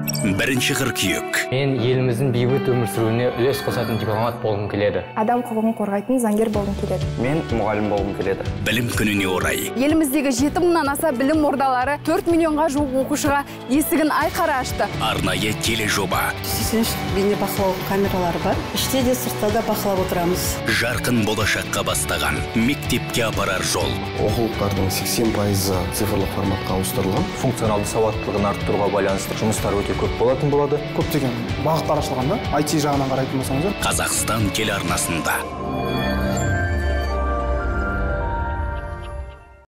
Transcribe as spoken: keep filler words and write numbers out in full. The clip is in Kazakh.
бірінші қыркүйек. Мен еліміздің бейбіт өмір сүруіне үлес қосатын дипломат болғым келеді. Адам құқығын қорғайтын заңгер болғым келеді. Мен мұғалім болғым келеді. Білім күніне орай. Еліміздегі жеті мыңнан аса білім ордалары төрт миллионға жуық оқушыға есігін айқара ашты. Арнайы тележоба. сексен үш бейнебақылау камералары бар. Іште де сыртта да бақылап отырамыз. Жарқын болашаққа бастаған мектепке апарар жол. Оқулықтардың сексен пайызы цифрлық форматқа ауыстырылған. Функционалды сауаттылығын арттыруға байланысты жұмыстар өте көп болатын болады. Көптеген бағыттар ашылғанда, ай ти жағынан қарайтын болсаңыздар. Қазақстан телеарнасында.